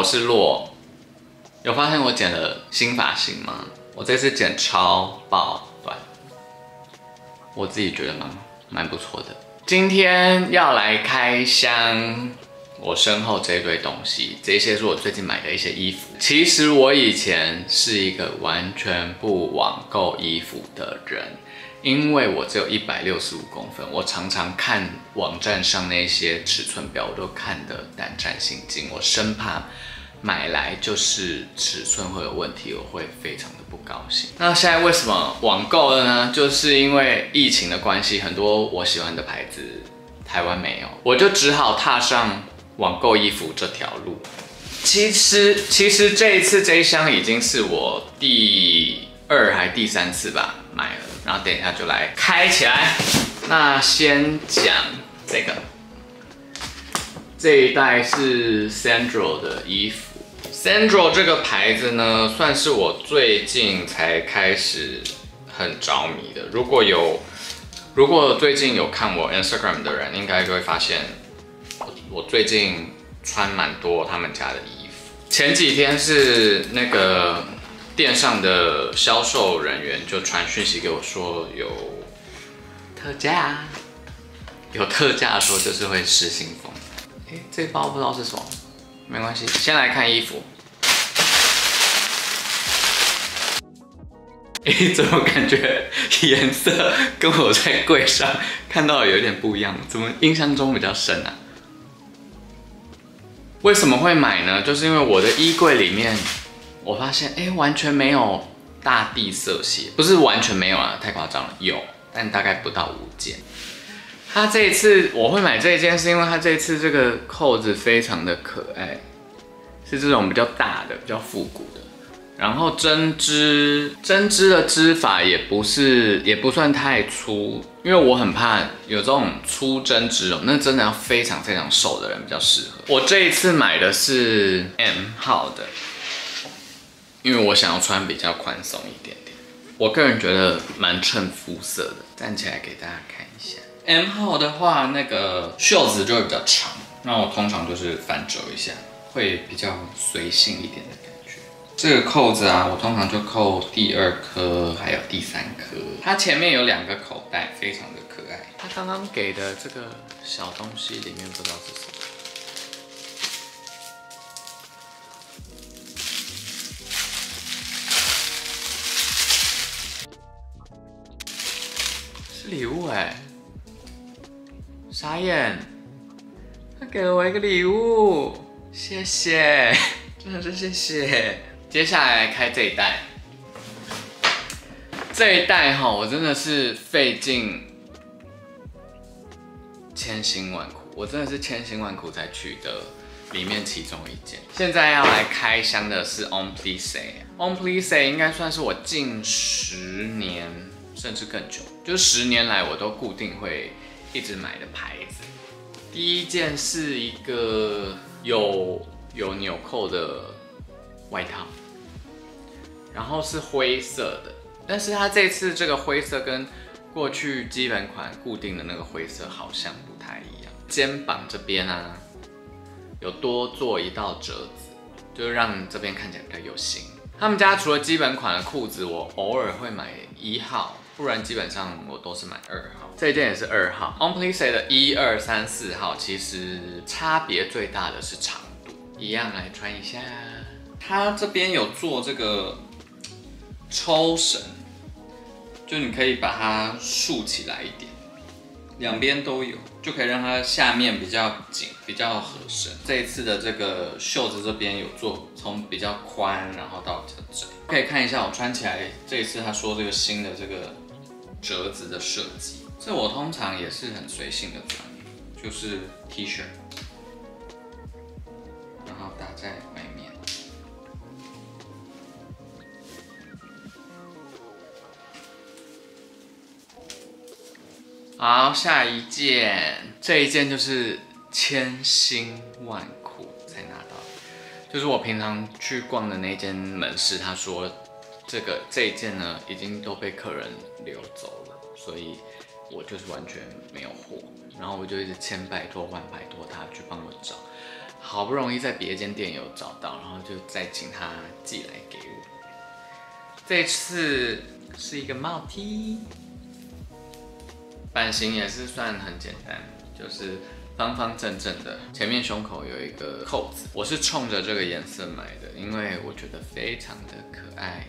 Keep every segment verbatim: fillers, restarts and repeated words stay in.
是洛。有发现我剪了新发型吗？我这次剪超爆短，我自己觉得蛮蛮不错的。今天要来开箱我身后这一堆东西，这些是我最近买的一些衣服。其实我以前是一个完全不网购衣服的人。因为我只有一百六十五公分，我常常看网站上那些尺寸表，我都看得胆战心惊，我生怕买来就是尺寸会有问题，我会非常的不高兴。那现在为什么网购了呢？就是因为疫情的关系，很多我喜欢的牌子台湾没有，我就只好踏上网购衣服这条路。其实，其实这一次这一箱已经是我第二还第三次吧买了。然后等一下就来开起来。那先讲这个，这一袋是 Sandro 的衣服。Sandro 这个牌子呢，算是我最近才开始很着迷的。如果有，如果最近有看我 Instagram 的人，应该就会发现我我最近穿蛮多他们家的衣服。前几天是那个。店上的销售人员就传讯息给我说有特价，有特价的时候就是会失心疯。哎、欸，这包不知道是什么，没关系，先来看衣服。哎、欸，怎么感觉颜色跟我在柜上看到的有点不一样？怎么印象中比较深啊？为什么会买呢？就是因为我的衣柜里面。我发现，哎、欸，完全没有大地色系，不是完全没有啊，太夸张了，有，但大概不到五件。它这一次我会买这一件，是因为它这一次这个扣子非常的可爱，是这种比较大的、比较复古的。然后针织，针织的织法也不是，也不算太粗，因为我很怕有这种粗针织哦，那真的要非常非常瘦的人比较适合。我这一次买的是 M 号的。因为我想要穿比较宽松一点点，我个人觉得蛮衬肤色的。站起来给大家看一下 ，M 号的话，那个袖子就会比较长，那我通常就是反折一下，会比较随性一点的感觉。这个扣子啊，我通常就扣第二颗，还有第三颗。它前面有两个口袋，非常的可爱。它刚刚给的这个小东西里面不知道是什么。礼物哎，傻眼！他给了我一个礼物，谢谢，真的是谢谢。接下来来开这一袋，这一袋哈，我真的是费尽千辛万苦，我真的是千辛万苦才取得里面其中一件。现在要来开箱的是 On Plissé，On Plissé 应该算是我近十年。甚至更久，就是十年来我都固定会一直买的牌子。第一件是一个有有纽扣的外套，然后是灰色的，但是它这次这个灰色跟过去基本款固定的那个灰色好像不太一样。肩膀这边啊，有多做一道折子，就让这边看起来比较有型。他们家除了基本款的裤子，我偶尔会买一号。不然基本上我都是买二号，这一件也是二号。On Plissé 的一二三四号其实差别最大的是长度，一样来穿一下。它这边有做这个抽绳，就你可以把它竖起来一点，两边都有，就可以让它下面比较紧，比较合身。这一次的这个袖子这边有做从比较宽，然后到比较窄，可以看一下我穿起来。这一次他说这个新的这个。折子的设计，这我通常也是很随性的穿，就是 T 恤，然后搭在外面。好，下一件，这一件就是千辛万苦才拿到的，就是我平常去逛的那间门市，他说。这个这一件呢，已经都被客人流走了，所以我就是完全没有货，然后我就一直千拜托万拜托他去帮我找。 好不容易在别间店有找到，然后就再请他寄来给我。这次是一个帽 T， 版型也是算很简单，就是方方正正的，前面胸口有一个扣子。我是冲着这个颜色买的，因为我觉得非常的可爱。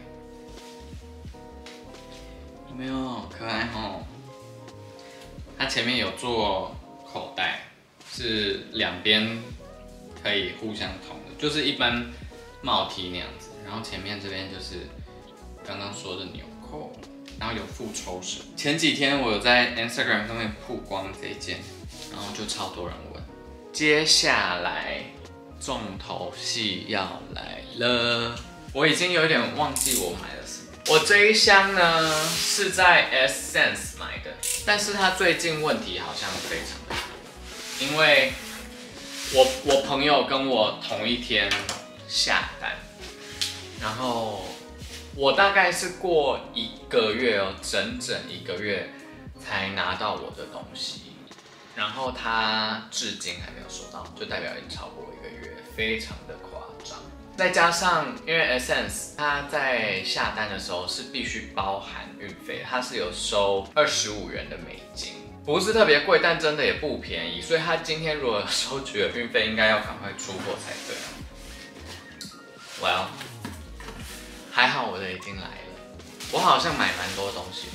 有没有可爱吼？它前面有做口袋，是两边可以互相通的，就是一般帽 T 那样子。然后前面这边就是刚刚说的纽扣，然后有附抽绳。前几天我有在 Instagram 上面曝光这一件，然后就超多人问。接下来重头戏要来了，我已经有点忘记我买了什么。我这一箱呢是在 Essence 买的，但是它最近问题好像非常的多，因为我我朋友跟我同一天下单，然后我大概是过一个月哦，整整一个月才拿到我的东西，然后他至今还没有收到，就代表已经超过一个月，非常的夸张。再加上因为 Essence 它在下单的时候是必须包含运费，它是有收二十五元的美金，不是特别贵，但真的也不便宜，所以他今天如果收取了运费，应该要赶快出货才对。Well， 还好我的已经来了，我好像买蛮多东西。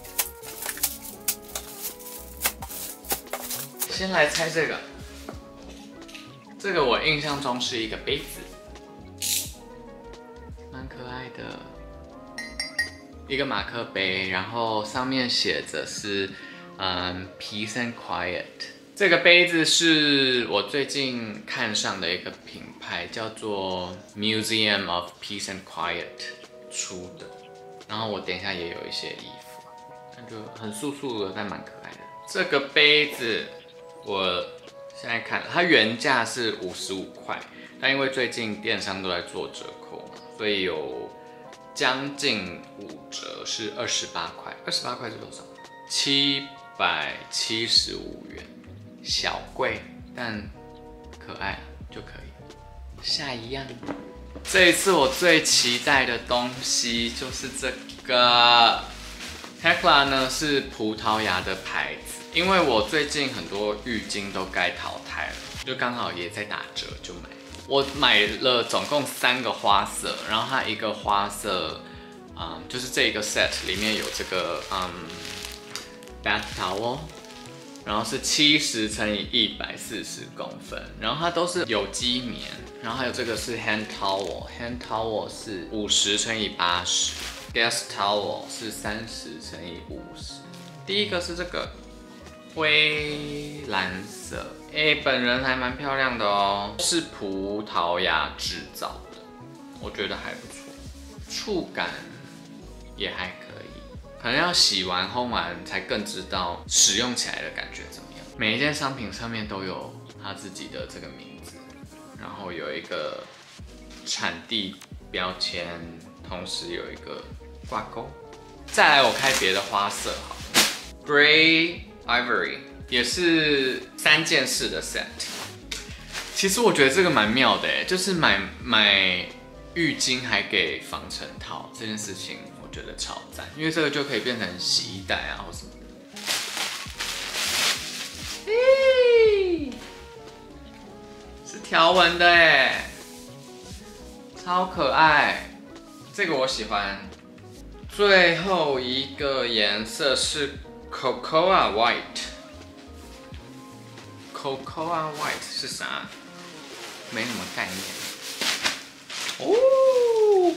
先来猜这个，这个我印象中是一个杯子，蛮可爱的，一个马克杯，然后上面写着是嗯 Peace and Quiet。这个杯子是我最近看上的一个品牌，叫做 Museum of Peace and Quiet 出的，然后我等一下也有一些衣服，那就很素素的，但蛮可爱的。这个杯子我现在看，它原价是五十五块，但因为最近电商都在做折扣嘛，所以有将近五折，是二十八块。二十八块是多少？七百七十五元，小贵，但可爱就可以。下一样，这一次我最期待的东西就是这个 Hekla 呢，是葡萄牙的牌子。因为我最近很多浴巾都该淘汰了，就刚好也在打折，就买。我买了总共三个花色，然后它一个花色，嗯，就是这一个 set 里面有这个嗯 bath towel， 然后是七十乘以一百四十公分，然后它都是有机棉，然后还有这个是 hand towel，hand towel 是五十乘以八十 ，guest towel 是三十乘以五十。第一个是这个。灰蓝色，哎、欸，本人还蛮漂亮的哦，是葡萄牙制造的，我觉得还不错，触感也还可以，可能要洗完烘完才更知道使用起来的感觉怎么样。每一件商品上面都有它自己的这个名字，然后有一个产地标签，同时有一个挂钩。再来，我开别的花色好了 ，Grey Ivory 也是三件式的 set。其实我觉得这个蛮妙的哎，就是买买浴巾还给防尘套这件事情，我觉得超赞，因为这个就可以变成洗衣袋啊或什么的。咦，是条纹的哎，超可爱，这个我喜欢。最后一个颜色是 Cocoa White。Cocoa White 是啥？没什么概念。哦，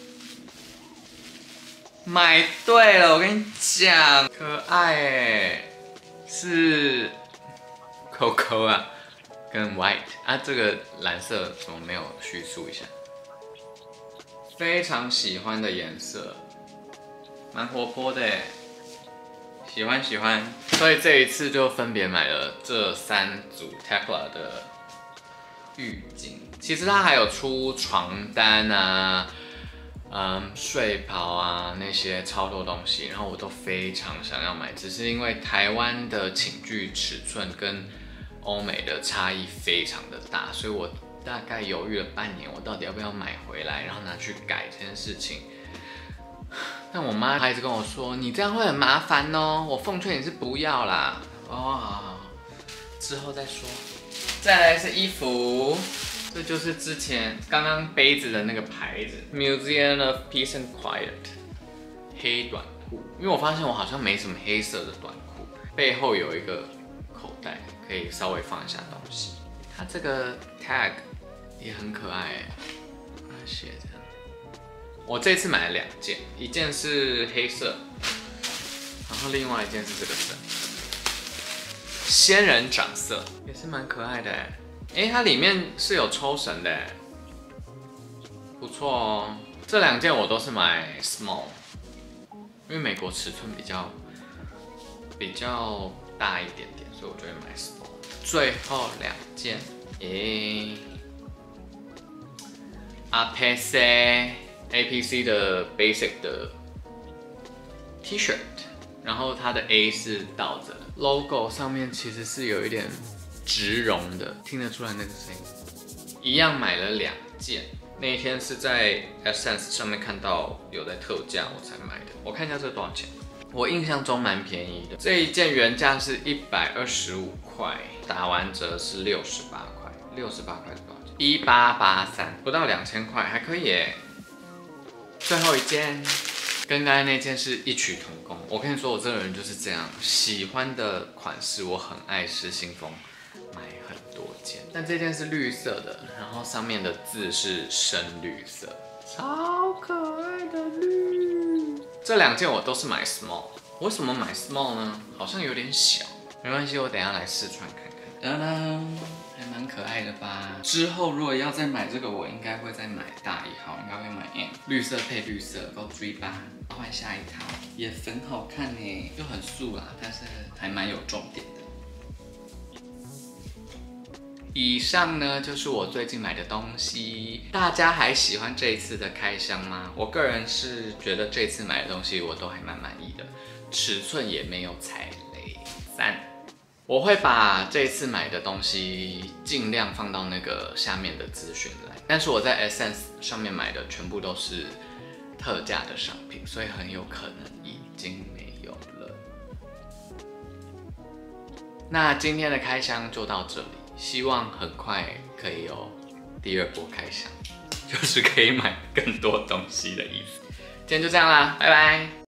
买对了，我跟你讲，可爱哎，是 Cocoa 跟 White 啊，这个蓝色怎么没有叙述一下？非常喜欢的颜色。蛮活泼的耶，喜欢喜欢，所以这一次就分别买了这三组 Hekla 的浴巾。其实它还有出床单啊，嗯，睡袍啊那些超多东西，然后我都非常想要买，只是因为台湾的寝具尺寸跟欧美的差异非常的大，所以我大概犹豫了半年，我到底要不要买回来，然后拿去改这件事情。但我妈她一直跟我说，你这样会很麻烦哦，我奉劝你是不要啦。哦，好好好，之后再说。再来是衣服，这就是之前刚刚杯子的那个牌子 ，Museum of Peace and Quiet， 黑短裤。因为我发现我好像没什么黑色的短裤，背后有一个口袋，可以稍微放一下东西。它这个 tag 也很可爱哎，它写着。我这次买了两件，一件是黑色，然后另外一件是这个色，仙人掌色，也是蛮可爱的哎。哎，它里面是有抽绳的哎，不错哦。这两件我都是买 small， 因为美国尺寸比较比较大一点点，所以我就会买 small。最后两件，诶 ，A P C A P C 的 basic 的 T 恤，然后它的 A 是倒着的 ，logo 上面其实是有一点植绒的，听得出来那个声音。一样买了两件，那一天是在 Essence 上面看到有在特价，我才买的。我看一下这多少钱，我印象中蛮便宜的。这一件原价是一百二十五块，打完折是六十八块，六十八块是多少钱？一八八三，不到两千块，还可以耶。最后一件，跟刚才那件是异曲同工。我跟你说，我这个人就是这样，喜欢的款式我很爱失心疯，买很多件。但这件是绿色的，然后上面的字是深绿色，超可爱的绿。这两件我都是买 small， 为什么买 small 呢？好像有点小，没关系，我等一下来试穿看看。当当，还蛮可爱的吧？之后如果要再买这个，我应该会再买大一号，应该会买 M， 绿色配绿色，够追吧？换下一套，也很好看呢，就很素啦，但是还蛮有重点的。以上呢就是我最近买的东西，大家还喜欢这一次的开箱吗？我个人是觉得这次买的东西我都还蛮满意的，尺寸也没有踩雷。三。我会把这次买的东西尽量放到那个下面的资讯栏，但是我在 Essence 上面买的全部都是特价的商品，所以很有可能已经没有了。那今天的开箱就到这里，希望很快可以有第二波开箱，就是可以买更多东西的意思。今天就这样啦，拜拜。